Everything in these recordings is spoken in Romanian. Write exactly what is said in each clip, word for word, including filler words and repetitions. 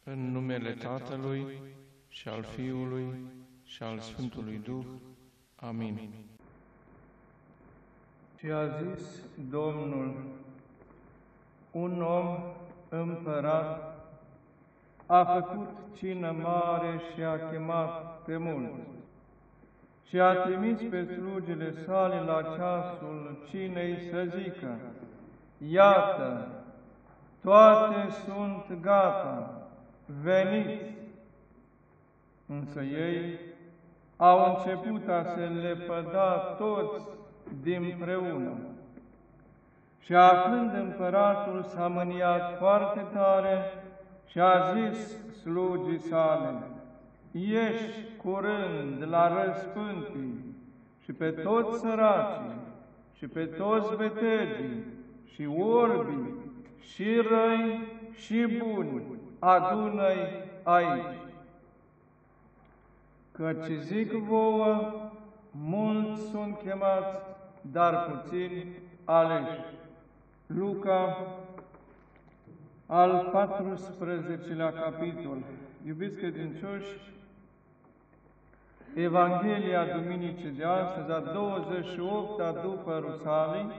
În numele Tatălui și al Fiului și al Sfântului Duh. Amin. Și a zis Domnul: un om împărat a făcut cină mare și a chemat pe mulți și a trimis pe slugile sale la ceasul cinei să zică: iată, toate sunt gata, veniți! Însă ei au început a se lepăda toți dinpreună. Și aflând împăratul, s-a mâniat foarte tare și a zis slugii sale: ieși curând la răspântii și pe toți săracii și pe toți betegii și orbii și răi și buni, adună-i aici. Căci zic vouă, mulți sunt chemați, dar puțini aleși. Luca, al patrusprezecelea capitol. Iubiți credincioși, Evanghelia Duminicii de astăzi, a douăzeci și opta după Rusalii,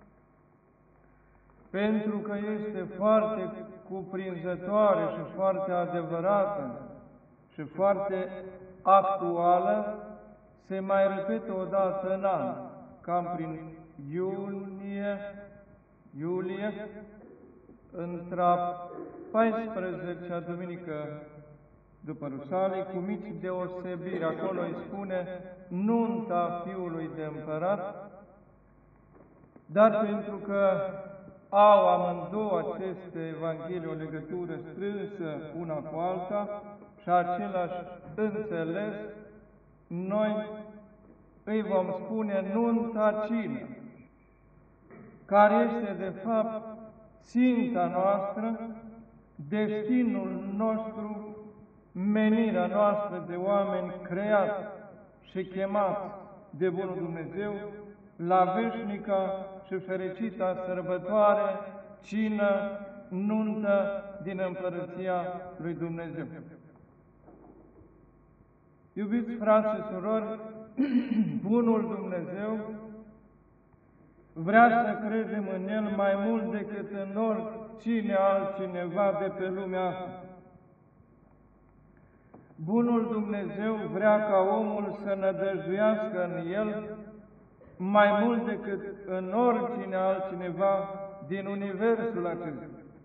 pentru că este foarte cuprinzătoare și foarte adevărată și foarte actuală, se mai repetă o dată în an, cam prin iunie, iulie, într-a paisprezecea duminică după Rusalii, cu mici deosebiri. Acolo îi spune nunta fiului de împărat, dar pentru că au amândouă aceste evanghelii o legătură strânsă una cu alta și același înțeles, noi îi vom spune nunta cină, care este de fapt ținta noastră, destinul nostru, menirea noastră de oameni creați și chemați de Bunul Dumnezeu la veșnica și fericita sărbătoare, cină, nuntă din Împărăția lui Dumnezeu. Iubiți frați și surori, Bunul Dumnezeu vrea să credem în El mai mult decât în oricine altcineva de pe lumea asta. Bunul Dumnezeu vrea ca omul să nădăjduiască în El mai mult decât în oricine altcineva din universul acesta.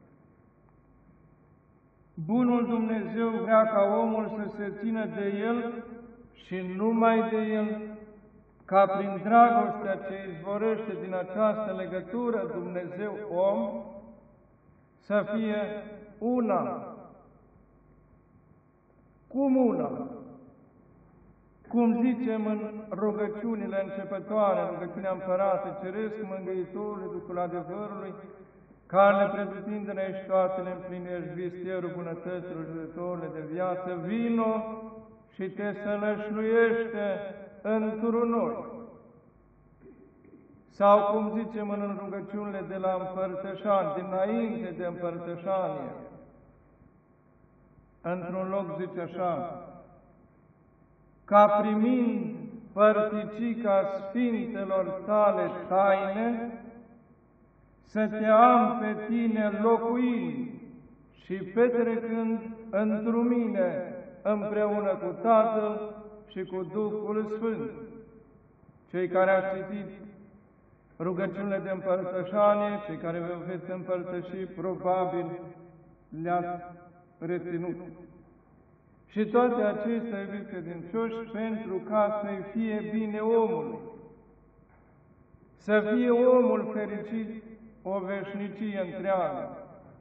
Bunul Dumnezeu vrea ca omul să se țină de El și numai de El, ca prin dragostea ce izvorăște din această legătură Dumnezeu-om să fie una, cum una. Cum zicem în rugăciunile începătoare, în rugăciunea Împărate Ceresc, Mângâitorului, Duhul adevărului, care ne pretutindene și toate le împlinești, vistierul bunătăților, judătorile de viață, vino și te sălășluiește într-un noi. Sau cum zicem în rugăciunile de la împărtășani, dinainte de împărtășanie, într-un loc zice așa: ca primind părticica sfintelor tale taine, să te am pe tine locuind și petrecând întru mine împreună cu Tatăl și cu Duhul Sfânt. Cei care ați citit rugăciunile de împărtășanie, cei care vă veți împărtăși, probabil le-ați reținut. Și toate acestea, iubiți credincioși, pentru ca să-i fie bine omului, să fie omul fericit o veșnicie întreagă.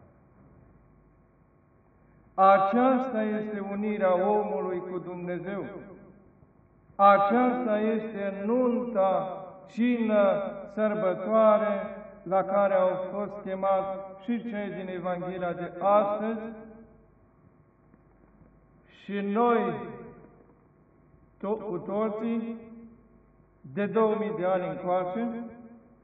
Aceasta este unirea omului cu Dumnezeu. Aceasta este nunta, cină, sărbătoare la care au fost chemați și cei din Evanghelia de astăzi, și noi, to cu toții, de două mii de ani încoace,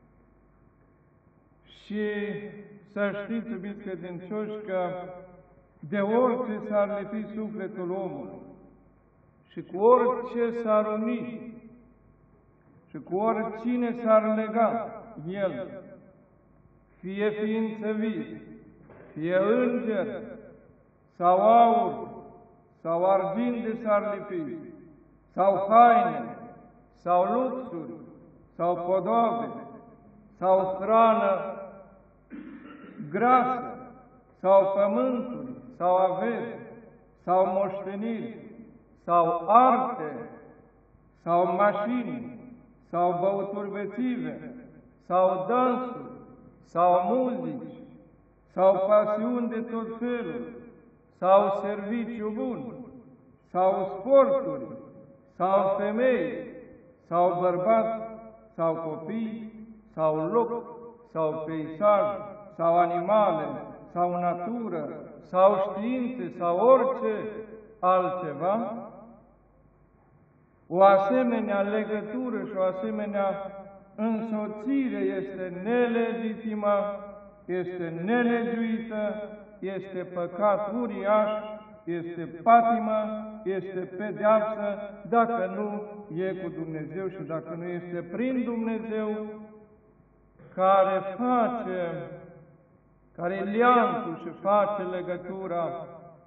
și să știți, iubiți credincioși, că de orice s-ar lipi sufletul omului și cu orice s-ar uni și cu oricine s-ar lega el, fie ființă vie, fie înger, sau aur, sau argint de s-ar lipi, sau haine, sau luxuri, sau podoabe, sau hrană grasă, sau pământuri, sau averi, sau moșteniri, sau arte, sau mașini, sau băuturi bețive, sau dansuri, sau muzici, sau pasiuni de tot felul, sau serviciu bun, sau sporturi, sau femei, sau bărbați, sau copii, sau loc, sau peisaj, sau animale, sau natură, sau științe, sau orice altceva, o asemenea legătură și o asemenea însoțire este nelegitimă, este nelegiuită, este păcat uriaș, este patimă, este pedeapsă, dacă nu e cu Dumnezeu și dacă nu este prin Dumnezeu, care face, care e liantul și face legătura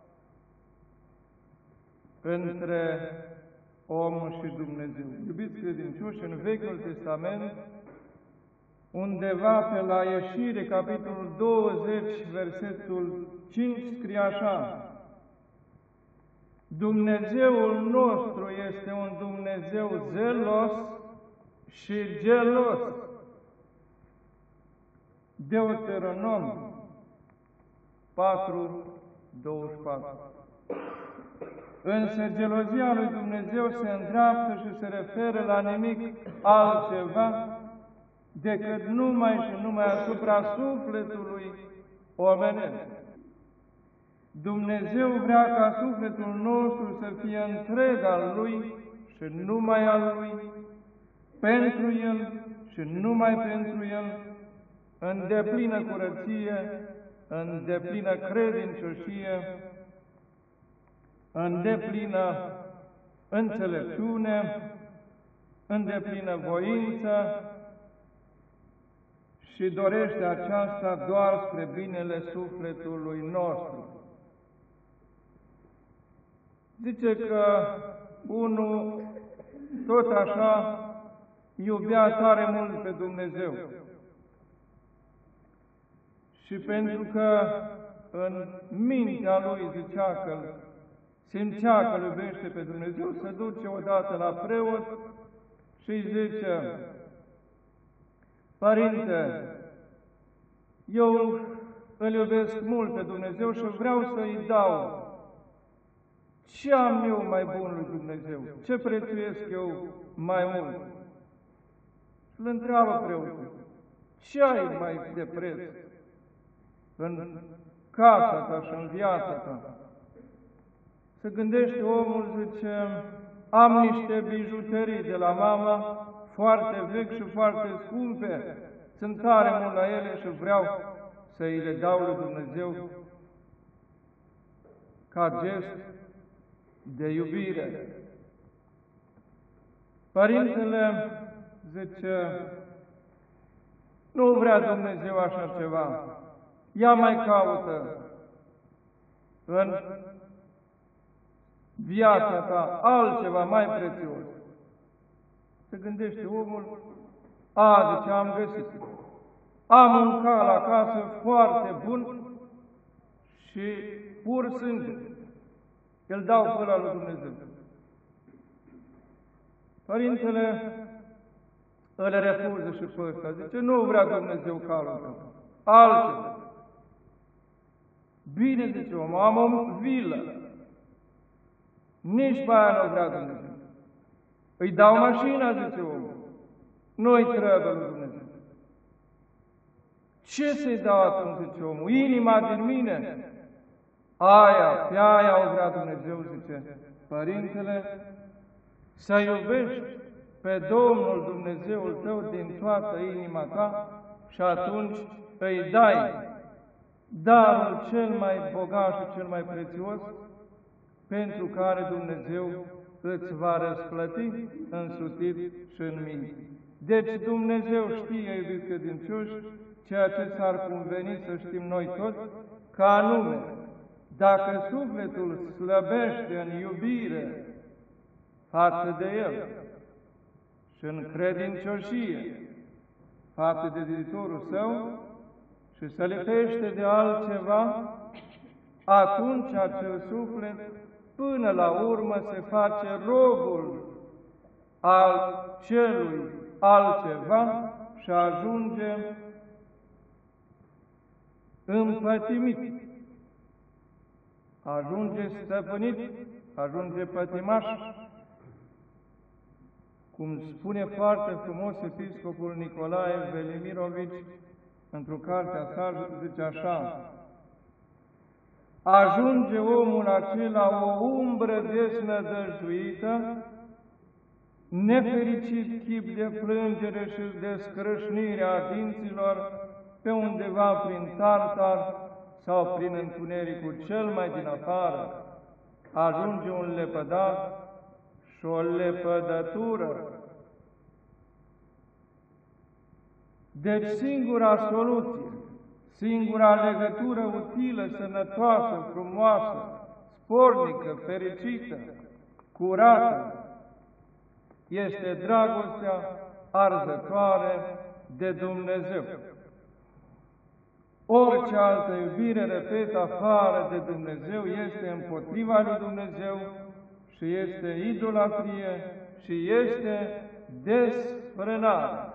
între omul și Dumnezeu. Iubiți credincioși, în Vechiul Testament, undeva pe la Ieșire, capitolul douăzeci, versetul cinci, scrie așa: Dumnezeul nostru este un Dumnezeu zelos și gelos. Deuteronom patru, douăzeci și patru. Însă gelozia lui Dumnezeu se îndreaptă și se referă la nimic altceva decât numai și numai asupra sufletului omenesc. Dumnezeu vrea ca sufletul nostru să fie întreg al Lui și numai al Lui, pentru El și numai pentru El, în deplină curăție, în deplină credincioșie, în deplină înțelepciune, în deplină voință, și dorește aceasta doar spre binele sufletului nostru. Zice că unul tot așa iubea tare mult pe Dumnezeu. Și pentru că în mintea lui zicea că simțea că îl iubește pe Dumnezeu, se duce odată la preot și îi zice: Părinte, eu îl iubesc mult pe Dumnezeu și vreau să-i dau. Ce am eu mai bun lui Dumnezeu? Ce prețuiesc eu mai mult? Și îl întreabă preotul: ce ai mai de preț în casa ta și în viața ta? Se gândește omul, zice: am niște bijuterii de la mama, foarte vechi și foarte scumpe, sunt tare mult la ele și vreau să îi le dau lui Dumnezeu ca gest de iubire. Părintele zice: nu vrea Dumnezeu așa ceva, ea mai caută în viața ta altceva mai prețios. Se gândește omul: a, zice, am găsit. Am un cal acasă foarte bun și pur sânge. Îl dau pe ăla lui Dumnezeu. Părintele îl refuză și pe ăsta. Zice: nu vrea Dumnezeu calul tău, altceva. Bine, zice omul, am o vilă. Nici pe aia nu vrea Dumnezeu. Îi dau mașina, zice omul. Nu-i trebuie lui Dumnezeu. Ce să-i dau atunci, zice omul? Inima din mine? Aia, pe aia o vrea Dumnezeu, zice Părintele, să iubești pe Domnul Dumnezeul tău din toată inima ta și atunci îi dai darul cel mai bogat și cel mai prețios, pentru care Dumnezeu îți va răsplăti însutit și în mine. Deci Dumnezeu știe, iubiți credincioși, ceea ce s-ar conveni să știm noi toți, că anume, dacă sufletul slăbește în iubire față de El și în credincioșie față de viitorul său și se lipește de altceva, atunci acel suflet până la urmă se face robul al celui altceva și ajunge împătimit, ajunge stăpânit, ajunge pătimaș. Cum spune foarte frumos episcopul Nicolae Velimirovici într-o carte a sa, zice așa: ajunge omul acela o umbră desnădăjduită, nefericit chip de plângere și de scrâșnire a dinților, pe undeva prin Tartar sau prin întunericul cel mai din afară, ajunge un lepădat și o lepădătură. Deci singura soluție, singura legătură utilă, sănătoasă, frumoasă, spornică, fericită, curată, este dragostea arzătoare de Dumnezeu. Orice altă iubire, repet, afară de Dumnezeu, este împotriva lui Dumnezeu și este idolatrie și este desfrânare.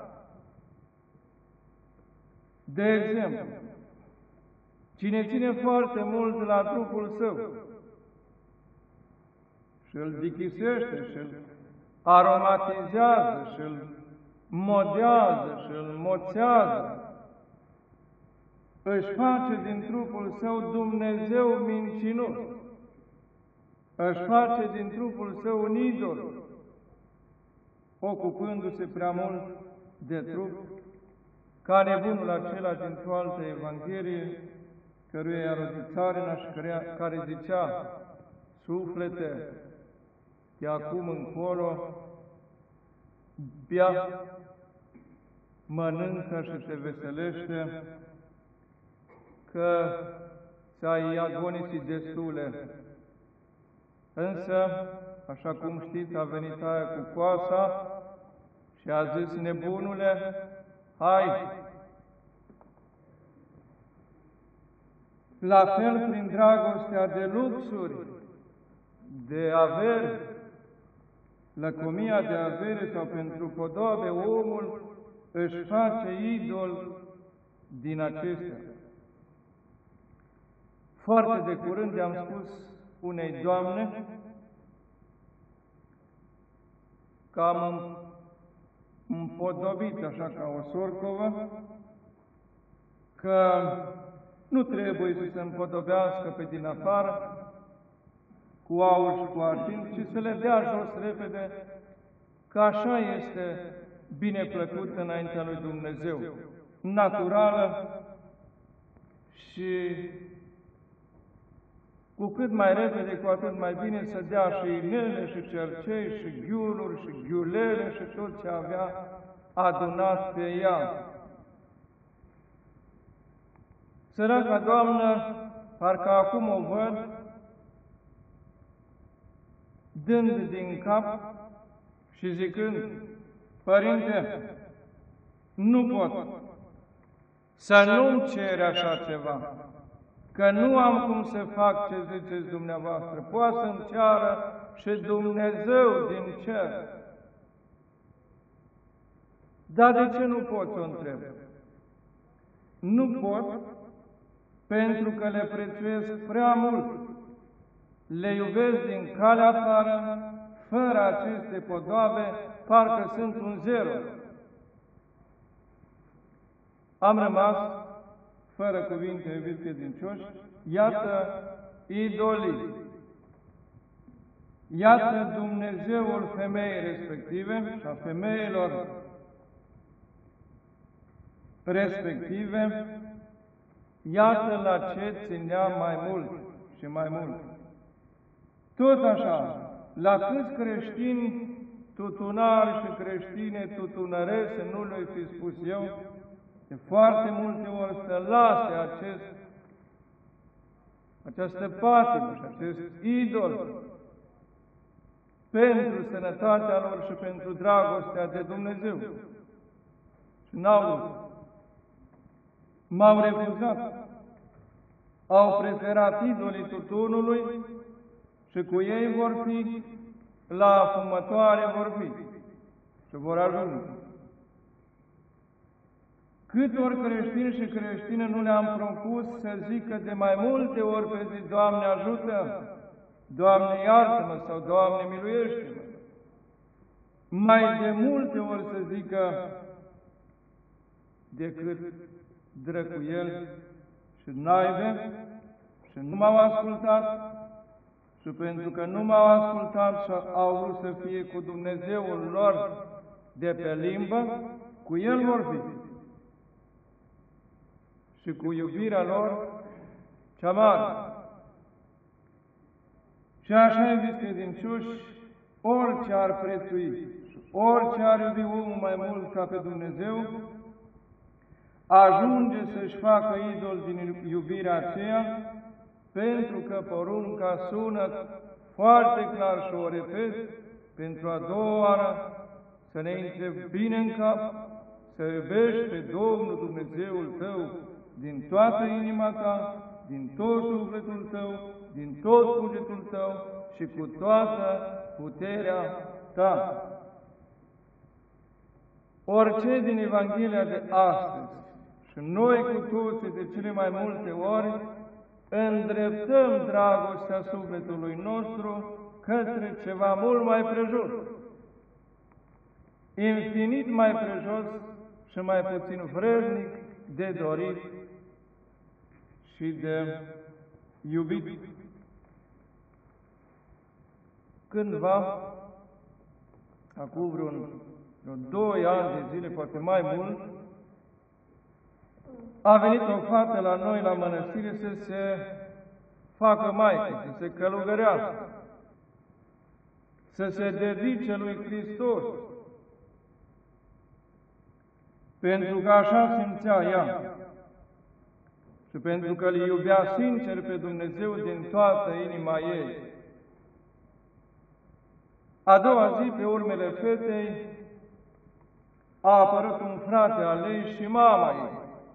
De exemplu, cine ține foarte mult la trupul său și îl dichisește și îl aromatizează și îl modează și îl moțează, își face din trupul său Dumnezeu mincinos, își face din trupul său un idol, ocupându-se prea mult de trup, ca nebunul acela dintr-o altă Evanghelie, căruia i-a rodit țarina și care zicea: suflete, de acum încolo, bea, mănâncă și te veselește, că ți-ai agonisit destule. Însă, așa cum știți, a venit aia cu coasa și a zis: nebunule, hai! La fel, prin dragostea de luxuri, de averi, lăcomia de avere sau pentru podoabe, omul își face idol din acestea. Foarte de curând i-am spus unei doamne că am împodobit, așa ca o sorcovă, că nu trebuie să se împodobească pe din afară cu aur și cu argint, ci să le dea jos repede, că așa este bine plăcut înaintea lui Dumnezeu, naturală și cu cât mai repede, cu atât mai bine să dea și inele, și cercei, și ghiuluri, și ghiulele, și tot ce avea adunat pe ea. Săraca doamnă, parcă acum o văd, dând din cap și zicând: Părinte, nu pot să nu-mi cere așa ceva, că nu am cum să fac ce ziceți dumneavoastră. Poate să-mi ceară și Dumnezeu din cer. Dar de ce nu pot să o întreb? Nu pot pentru că le prețuiesc prea mult. Le iubesc din calea afară, fără aceste podoabe, parcă sunt un zero. Am rămas fără cuvinte, iubiți credincioși, iată idolii. Iată Dumnezeul femeii respective și a femeilor respective, iată la ce ținea mai mult și mai mult. Tot așa, la câți creștini tutunari și creștine tutunărese, nu le-i fi spus eu, de foarte multe ori să lase acest, această patimă și acest idol pentru sănătatea lor și pentru dragostea de Dumnezeu. Și n-au vrut. M-au refuzat. Au preferat idolii tutunului și cu ei vor fi, la fumătoare vor fi și vor ajunge. Cât ori creștini și creștine nu le-am propus să zică de mai multe ori pe zi, Doamne ajută, Doamne iartă-mă sau Doamne miluiește-mă. Mai de multe ori să zică decât drăcuiel și naive și nu m-au ascultat și pentru că nu m-au ascultat și au vrut să fie cu Dumnezeul lor de pe limbă, cu El vor fi. Și cu iubirea lor cea mare. Și așa, iubiți credincioși, orice ar prețui și orice ar iubi omul mai mult ca pe Dumnezeu, ajunge să-și facă idol din iubirea aceea, pentru că porunca sună foarte clar și o repet pentru a doua oară, să ne intre bine în cap, să iubești pe Domnul Dumnezeul tău din toată inima ta, din tot sufletul tău, din tot cugetul tău și cu toată puterea ta. Orice din Evanghelia de astăzi și noi cu toții de cele mai multe ori îndreptăm dragostea sufletului nostru către ceva mult mai prejos, infinit mai prejos și mai puțin vrednic de dorit și de iubit. Cândva, acum vreun, vreo doi ani de zile, poate mai mult, a venit o fată la noi, la mănăstire, să se facă maică, să se călugărească, să se dedice lui Hristos, pentru că așa simțea ea și pentru că îl iubea sincer pe Dumnezeu din toată inima ei. A doua zi, pe urmele fetei, a apărut un frate al ei și mama ei,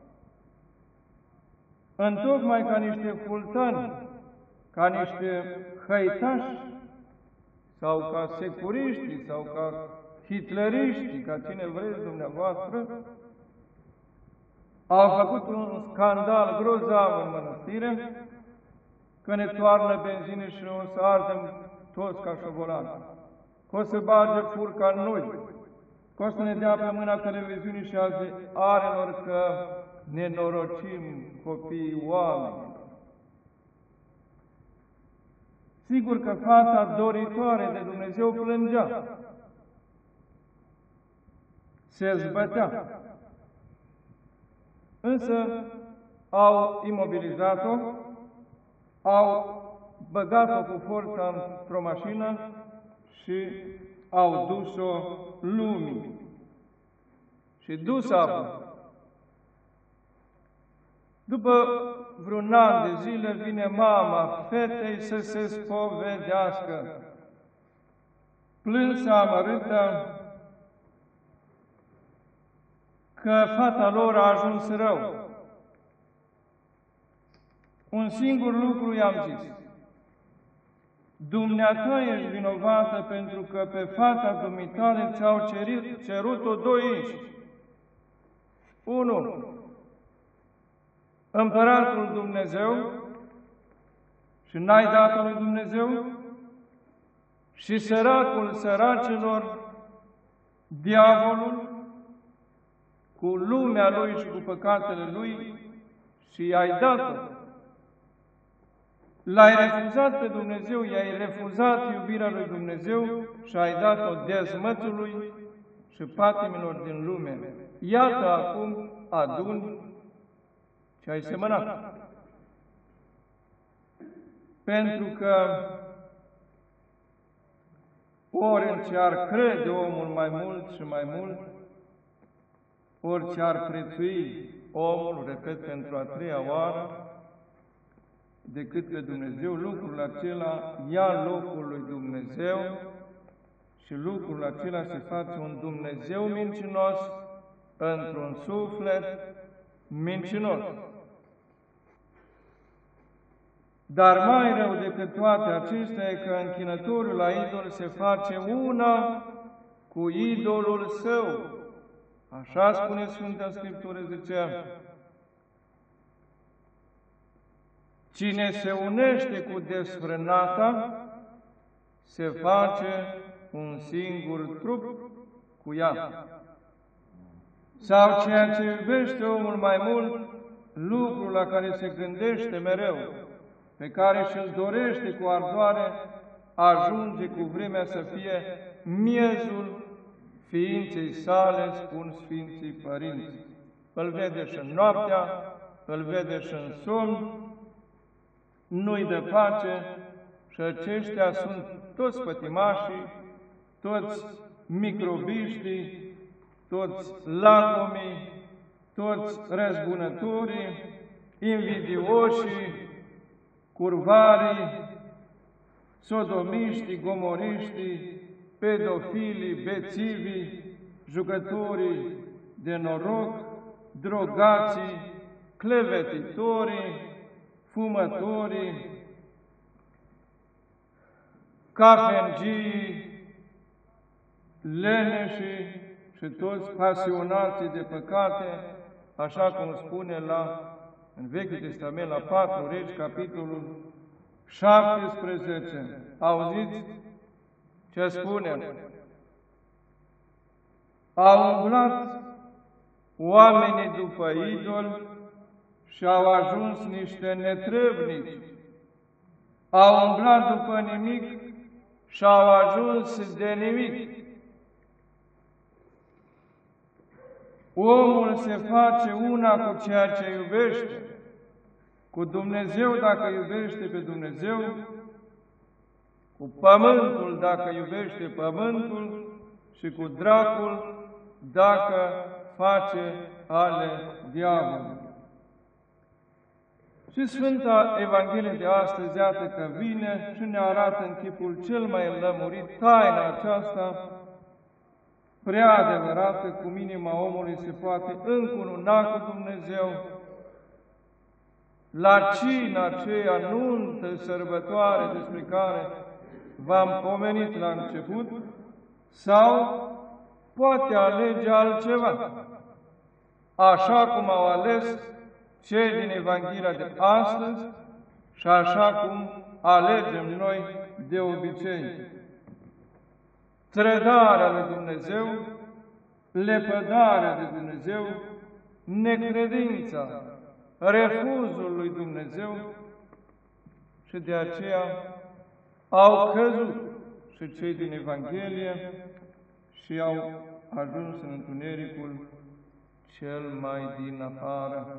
întocmai ca niște fultani, ca niște hăitași, sau ca securiștii, sau ca hitleriștii, ca cine vreți dumneavoastră, au făcut un scandal grozav în mănăstire, că ne toarnă benzină și o să ardem toți ca șobolani, că o să bage furca în noi, că o să ne dea pe mâna televiziunii și a arelor că ne norocim copiii oamenilor. Sigur că fata doritoare de Dumnezeu plângea, se zbătea, însă au imobilizat-o, au băgat-o cu forța într-o mașină și au dus-o lumii. Și dus-o apă. După vreun an de zile vine mama fetei să se spovedească, plânsă amărâtă că fata lor a ajuns rău. Un singur lucru i-am zis: dumneata ești vinovată pentru că pe fata dumitale ți-au cerut-o doi inși. Unu, Împăratul Dumnezeu și n-ai dat-o lui Dumnezeu, și săracul săracilor, diavolul, cu lumea lui și cu păcatele lui, și i-ai dat-o. L-ai refuzat pe Dumnezeu, i-ai refuzat iubirea lui Dumnezeu și ai dat-o dezmățului și patimilor din lume. Iată acum aduni ce ai semănat. Pentru că ori în ce ar crede omul mai mult și mai mult, orice ar prețui omul, repet pentru a treia oară, decât pe Dumnezeu, lucrul acela ia locul lui Dumnezeu și lucrul acela se face un Dumnezeu mincinos într-un suflet mincinos. Dar mai rău decât toate acestea e că închinătorul la idol se face una cu idolul său. Așa spune Sfânta Scriptură, zicea, cine se unește cu desfrânata, se face un singur trup cu ea. Sau ceea ce iubește omul mai mult, lucrul la care se gândește mereu, pe care și-l dorește cu ardoare, ajunge cu vremea să fie miezul ființei sale, spun Sfinții Părinți. Îl vede și în noaptea, îl vede și în somn, nu-i dă pace și aceștia sunt toți pătimașii, toți microbiștii, toți lacomii, toți răzbunătorii, invidioșii, curvarii, sodomiștii, gomoriștii, pedofilii, bețivii, jucătorii de noroc, drogații, clevetitorii, fumătorii, cafengii, leneșii și toți pasionații de păcate, așa cum spune la, în Vechiul Testament, la patru Regi, capitolul șaptesprezece. Auziți ce spune? Au umblat oamenii după idol și au ajuns niște netrebnici. Au umblat după nimic și au ajuns de nimic. Omul se face una cu ceea ce iubește, cu Dumnezeu dacă iubește pe Dumnezeu, cu pământul dacă iubește pământul și cu dracul dacă face ale diavolului. Și Sfânta Evanghelie de astăzi, iată că vine și ne arată în chipul cel mai înlămurit taina aceasta prea adevărată, cum inima omului se poate încununa cu Dumnezeu, la cina aceea nuntă sărbătoare despre care v-am pomenit la început, sau poate alege altceva, așa cum au ales cei din Evanghelia de astăzi și așa cum alegem noi de obicei. Trădarea lui Dumnezeu, lepădarea de Dumnezeu, necredința, refuzul lui Dumnezeu și de aceea au căzut și cei din Evanghelie și au ajuns în întunericul cel mai din afară.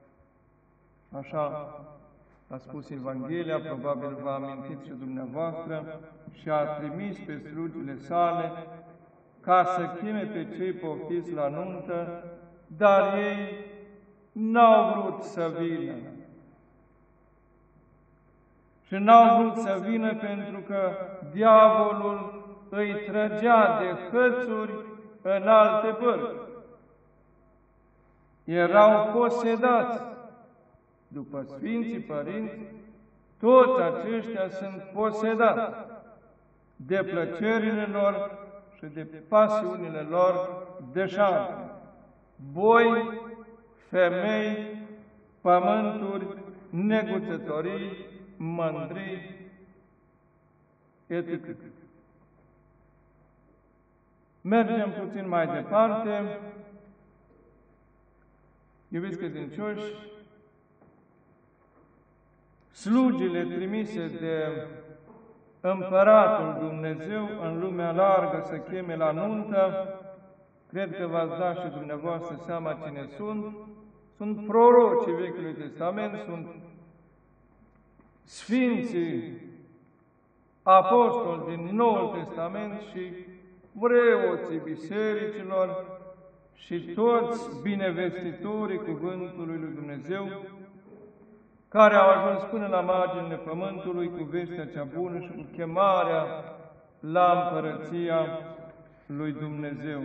Așa a spus Evanghelia, probabil vă amintiți și dumneavoastră, și a trimis pe slugile sale ca să cheme pe cei poftiți la nuntă, dar ei n-au vrut să vină. Și n-au vrut să vină pentru că diavolul îi trăgea de hățuri în alte părți. Erau posedați. După Sfinții Părinți, toți aceștia sunt posedați de plăcerile lor și de pasiunile lor deșarte. Boi, femei, pământuri, neguțătorii, mândrii, et cetera. Mergem puțin mai departe. Iubiți credincioși, slugile trimise de Împăratul Dumnezeu în lumea largă să cheme la nuntă, cred că v-ați dat și dumneavoastră seama cine sunt, sunt prorocii Vechiului Testament, sunt sfinții apostoli din Noul Testament și preoții bisericilor și toți binevestitorii Cuvântului lui Dumnezeu, care au ajuns până la marginile pământului cu vestea cea bună și cu chemarea la împărăția lui Dumnezeu.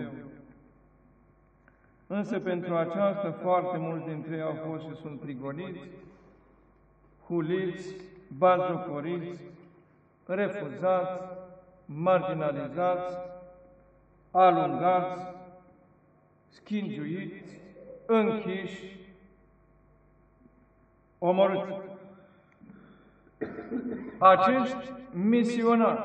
Însă pentru aceasta foarte mulți dintre ei au fost și sunt prigoniți, huliți, batjocoriți, refuzați, marginalizați, alungați, schingiuiți, închiși, omorâți. Acești misionari,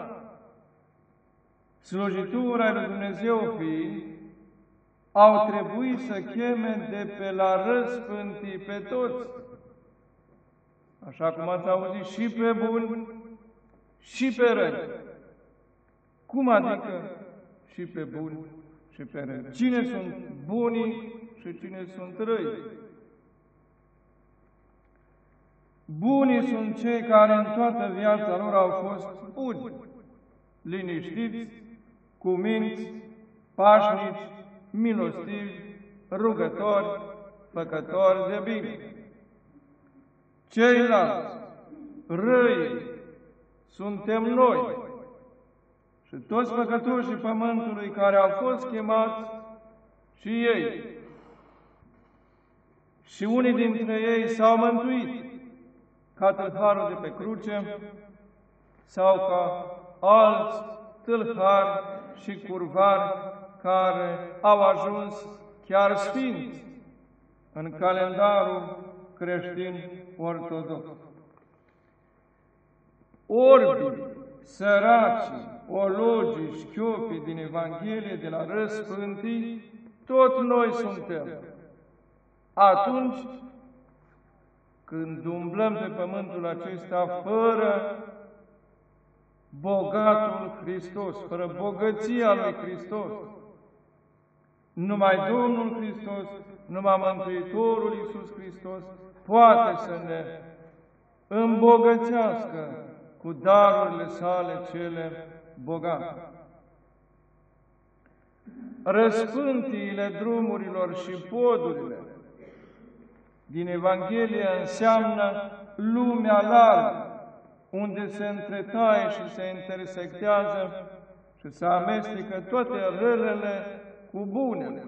slujitura lui Dumnezeu fiind, au trebuit să cheme de pe la răspântii pe toți, așa cum ați auzit, și pe buni și pe răi. Cum adică și pe buni și pe răi? Cine sunt bunii și cine sunt răi? Bunii sunt cei care în toată viața lor au fost buni, liniștiți, cuminți, pașnici, milostivi, rugători, făcători de bine. Ceilalți, răi, suntem noi și toți păcătoșii pământului care au fost chemați și ei. Și unii dintre ei s-au mântuit, ca tâlharul de pe cruce, sau ca alți tâlhari și curvari care au ajuns chiar sfinți în calendarul creștin ortodox. Orbii, săracii, ologii, șchiopii din Evanghelie de la răspântii, tot noi suntem. Atunci când umblăm pe pământul acesta fără bogatul Hristos, fără bogăția lui Hristos, numai Domnul Hristos, numai Mântuitorul Iisus Hristos poate să ne îmbogățească cu darurile sale cele bogate. Răspântiile drumurilor și podurile din Evanghelie înseamnă lumea largă, unde se întretaie și se intersectează și se amestecă toate relele cu bunele.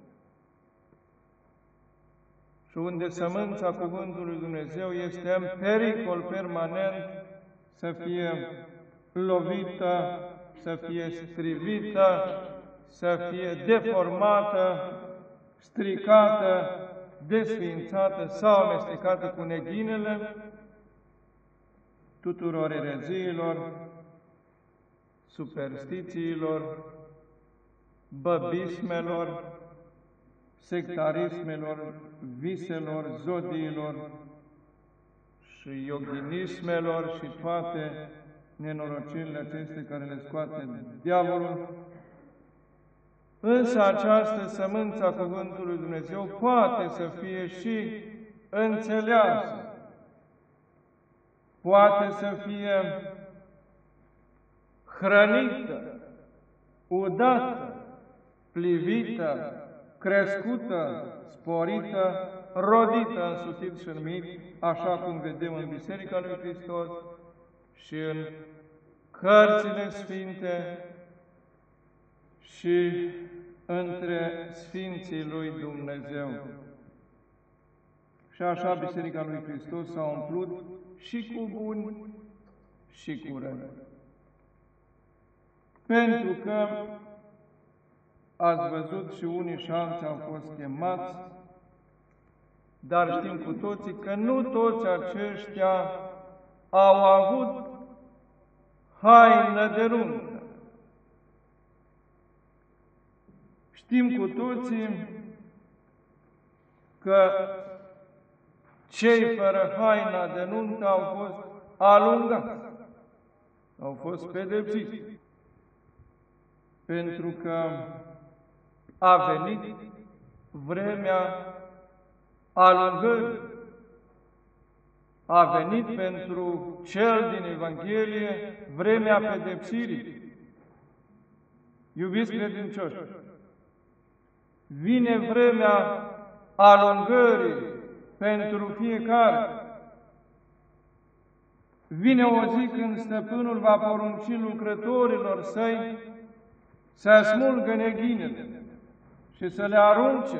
Și unde sămânța Cuvântului lui Dumnezeu este în pericol permanent să fie lovită, să fie strivită, să fie deformată, stricată, desființată sau amestecată cu neghinele tuturor ereziilor, superstițiilor, băbismelor, sectarismelor, viselor, zodiilor și yoginismelor și toate nenorocirile acestea care le scoate diavolul. Însă această sămânță a Cuvântului lui Dumnezeu poate să fie și înțeleasă, poate să fie hrănită, udată, plivită, crescută, sporită, rodită, însutit și înmit, așa cum vedem în Biserica lui Hristos și în cărțile sfinte și între Sfinții lui Dumnezeu. Și așa Biserica lui Hristos s-a umplut și cu buni și cu răi. Pentru că ați văzut și unii și alții au fost chemați, dar știm cu toții că nu toți aceștia au avut haină de nuntă. Știm cu toții că cei fără haina de nuntă au fost alungați, au fost pedepsiți, pentru că a venit vremea alungării, a venit pentru cel din Evanghelie vremea pedepsirii. Iubiți credincioși, vine vremea alungării pentru fiecare. Vine o zi când stăpânul va porunci lucrătorilor săi să smulgă neghinele și să le arunce.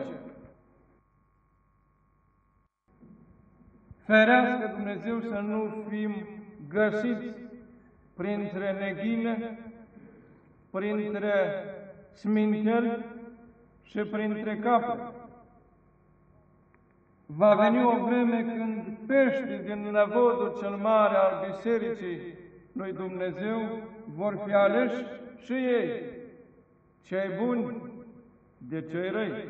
Ferească Dumnezeu să nu fim găsiți printre neghine, printre sminteri și printre capre. Va veni o vreme când peștii din năvodul cel mare al Bisericii lui Dumnezeu vor fi aleși și ei, cei buni de cei răi.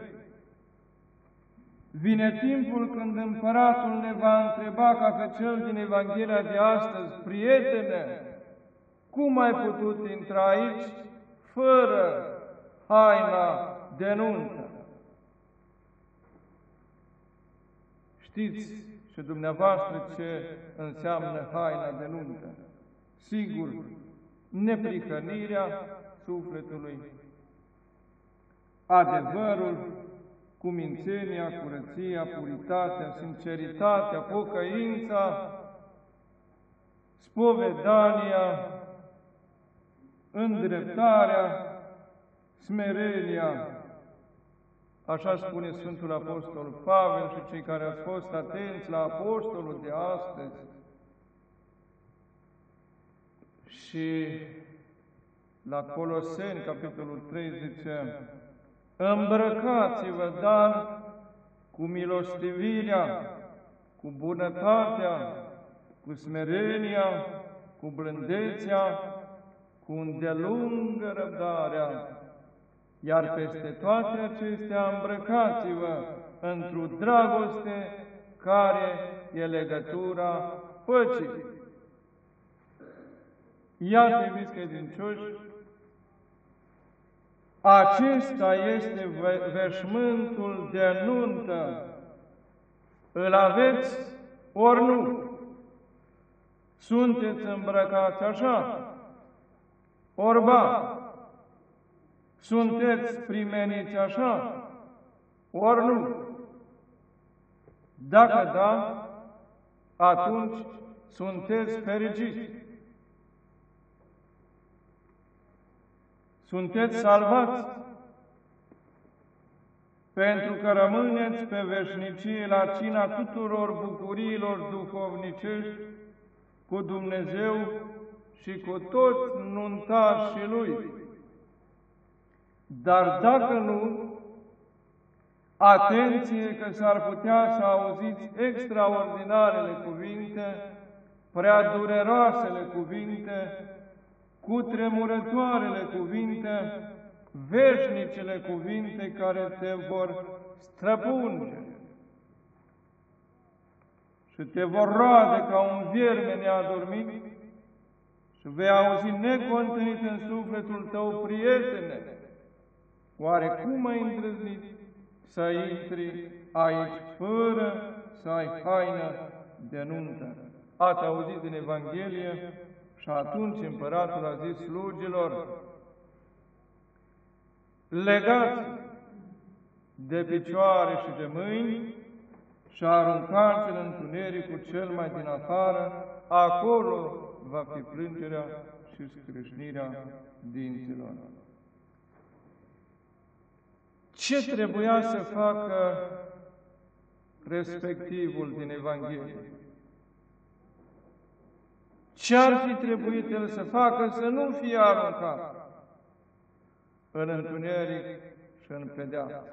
Vine timpul când împăratul ne va întreba ca pe cel din Evanghelia de astăzi: prietene, cum ai putut intra aici fără haina de nuntă? Știți și dumneavoastră ce înseamnă haina de nuntă. Sigur, neprihănirea sufletului, adevărul, cumințenia, curăția, puritatea, sinceritatea, pocăința, spovedania, îndreptarea, smerenia. Așa spune Sfântul Apostol Pavel și cei care ați fost atenți la Apostolul de astăzi. Și la Coloseni, capitolul trei, zice: îmbrăcați-vă, dar, cu milostivirea, cu bunătatea, cu smerenia, cu blândețea, cu îndelungă răbdarea, iar peste toate acestea îmbrăcați-vă într-o dragoste care e legătura păcii. Iată, iubiți credincioși, acesta este veșmântul de nuntă. Îl aveți ori nu? Sunteți îmbrăcați așa? Ori ba? Sunteți primeniți așa? Ori nu? Dacă da, atunci sunteți fericiți. Sunteți salvați, pentru că rămâneți pe veșnicie la cina tuturor bucuriilor duhovnicești cu Dumnezeu și cu toți nuntașii Lui. Dar dacă nu, atenție că s-ar putea să auziți extraordinarele cuvinte, prea dureroasele cuvinte, cutremurătoarele cuvinte, veșnicele cuvinte care te vor străpunge și te vor roade ca un vierme neadormit și vei auzi necontenit în sufletul tău: prietene, oare cum ai îndrăznit să intri aici fără să ai haină de nuntă? Ați auzit din Evanghelie? Și atunci împăratul a zis slugilor: legați de picioare și de mâini și aruncați-l în întunericul cel mai din afară, acolo va fi plângerea și scrâșnirea dinților. Ce trebuia să facă respectivul din Evanghelie? Ce-ar fi trebuit el să facă să nu fie aruncat în întuneric și în pedeapsă?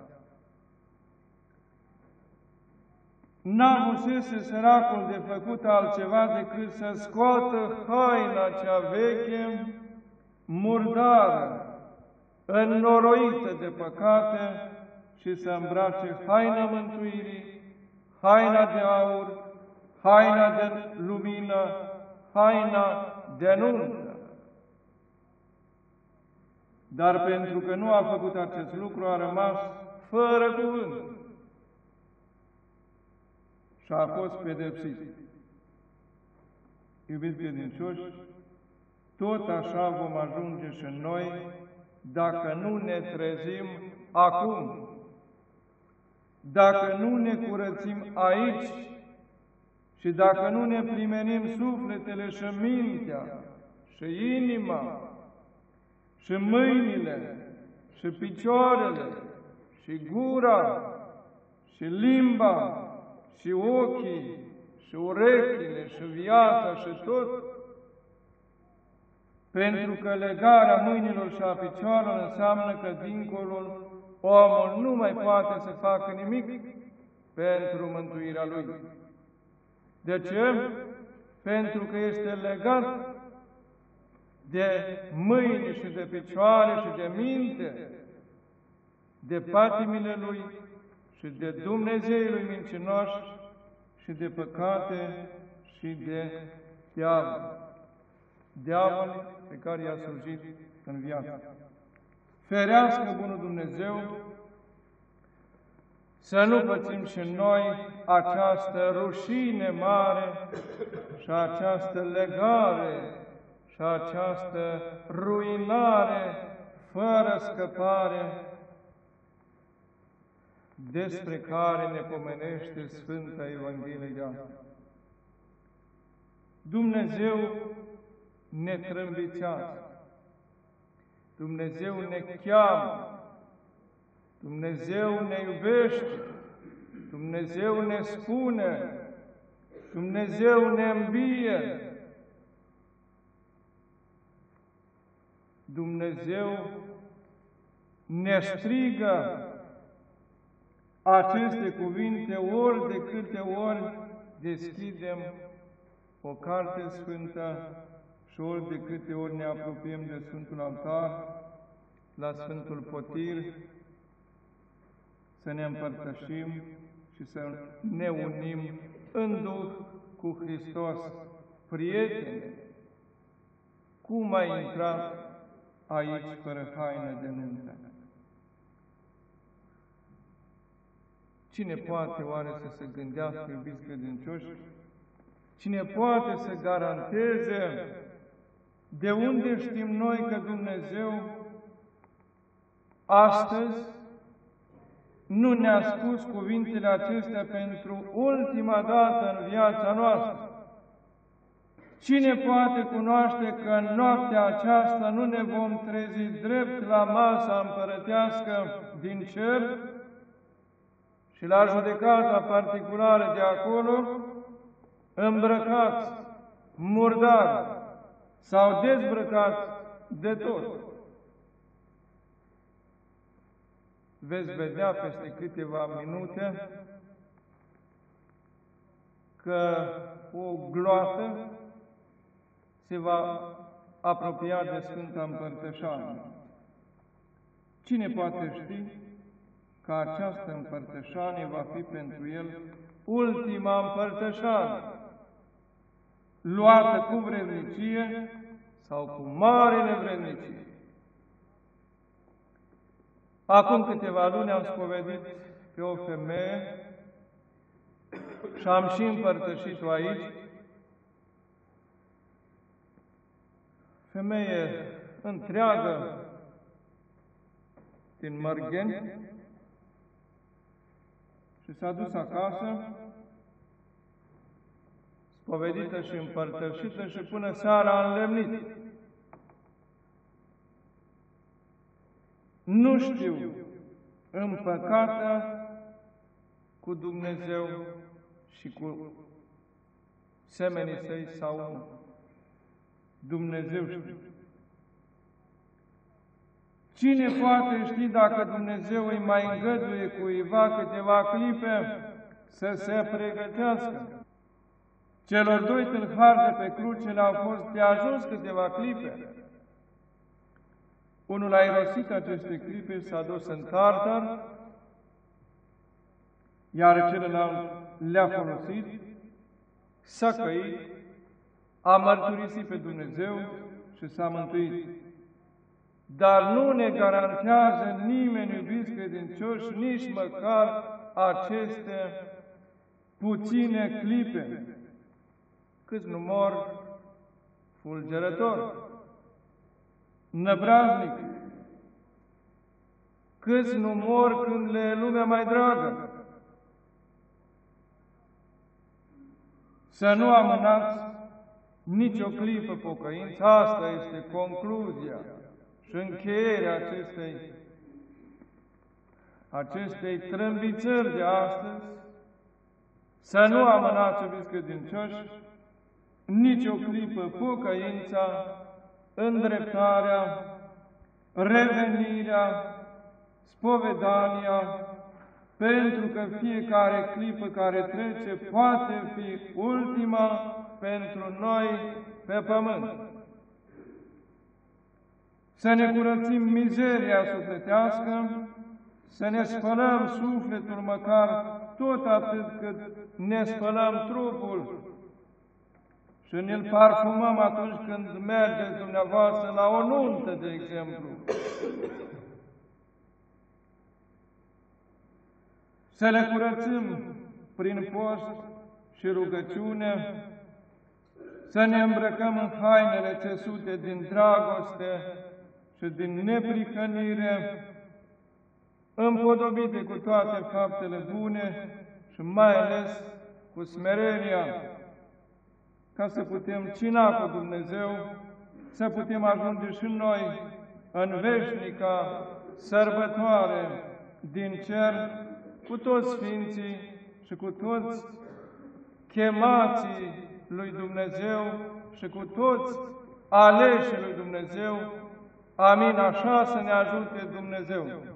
N-avusese săracul de făcut altceva decât să scoată haina cea veche, murdară, înnoroită de păcate, și să îmbrace haina mântuirii, haina de aur, haina de lumină, haina de nuntă. Dar pentru că nu a făcut acest lucru, a rămas fără cuvânt. și a fost pedepsit. Iubiți credincioși, tot așa vom ajunge și noi dacă nu ne trezim acum, dacă nu ne curățim aici și dacă nu ne primenim sufletele și mintea și inima și mâinile și picioarele și gura și limba și ochii și urechile și viața și tot, pentru că legarea mâinilor și a picioarelor înseamnă că dincolo omul nu mai poate să facă nimic pentru mântuirea lui. De ce? Pentru că este legat de mâini și de picioare și de minte, de patimile lui și de Dumnezeii lui mincinoși și de păcate și de diavol. Diavol pe care i-a slujit în viață. Ferească bunul Dumnezeu să nu pățim și noi această rușine mare și această legare și această ruinare fără scăpare despre care ne pomenește Sfânta Evanghelie de astăzi. Dumnezeu ne trâmbițează, Dumnezeu ne cheamă, Dumnezeu ne iubește, Dumnezeu ne spune, Dumnezeu ne îmbie, Dumnezeu ne strigă aceste cuvinte ori de câte ori deschidem o carte sfântă și ori de câte ori ne apropiem de Sfântul Altar, la Sfântul Potir, să ne împărtășim și să ne unim în Duh cu Hristos. Prieteni, cum ai intrat aici fără haină de nuntă? Cine poate oare să se gândească, iubiți credincioși? Cine poate să garanteze? De unde știm noi că Dumnezeu astăzi nu ne-a spus cuvintele acestea pentru ultima dată în viața noastră? Cine poate cunoaște că în noaptea aceasta nu ne vom trezi drept la masa împărătească din cer și la judecata particulară de acolo, îmbrăcați, murdari sau dezbrăcați de tot? Veți vedea peste câteva minute că o gloată se va apropia de Sfânta Împărtășanie. Cine poate ști că această împărtășanie va fi pentru el ultima împărtășanie, luată cu vrednicie sau cu mare nevrednicie? Acum câteva luni am spovedit pe o femeie și am și împărtășit-o aici. Femeie întreagă din Mărgheni și s-a dus acasă, spovedită și împărtășită și până seara a înlemnit. Nu știu, împăcată cu Dumnezeu și cu semenii săi sau nu. Dumnezeu știe. Cine poate ști dacă Dumnezeu îi mai îngăduie cuiva câteva clipe să se pregătească? Celor doi tâlhari de pe cruce le-au fost de ajuns câteva clipe. Unul a irosit aceste clipe, s-a dus în Tartar, iar celălalt le-a folosit, s-a căit, a mărturisit pe Dumnezeu și s-a mântuit. Dar nu ne garantează nimeni, iubiți credincioși, nici măcar aceste puține clipe, câți nu mor fulgerător, năbraznic, câți nu mor când le e lumea mai dragă. Să nu amânați nicio clipă pocăința, asta este concluzia și încheierea acestei, acestei trâmbițări de astăzi. Să nu amânați, iubiți credincioși, nicio clipă pocăința, îndreptarea, revenirea, spovedania, pentru că fiecare clipă care trece poate fi ultima pentru noi pe pământ. Să ne curățim mizeria sufletească, să ne spălăm sufletul măcar tot atât cât ne spălăm trupul și ne-l parfumăm atunci când mergeți dumneavoastră la o nuntă, de exemplu. Să le curățim prin post și rugăciune, să ne îmbrăcăm în hainele țesute din dragoste și din neprihănire, împodobite cu toate faptele bune și mai ales cu smerenia, ca să putem cina cu Dumnezeu, să putem ajunge și noi în veșnica sărbătoare din cer, cu toți Sfinții și cu toți chemații lui Dumnezeu și cu toți aleșii lui Dumnezeu. Amin, așa să ne ajute Dumnezeu.